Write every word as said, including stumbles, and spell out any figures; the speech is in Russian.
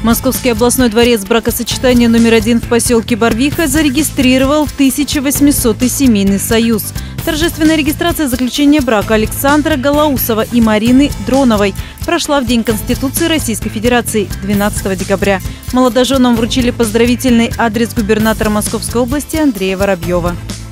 Московский областной дворец бракосочетания номер один в поселке Барвиха зарегистрировал тысяча восьмисотый семейный союз. Торжественная регистрация заключения брака Александра Галаусова и Марины Дроновой прошла в День Конституции Российской Федерации двенадцатого декабря. Молодоженам вручили поздравительный адрес губернатора Московской области Андрея Воробьева.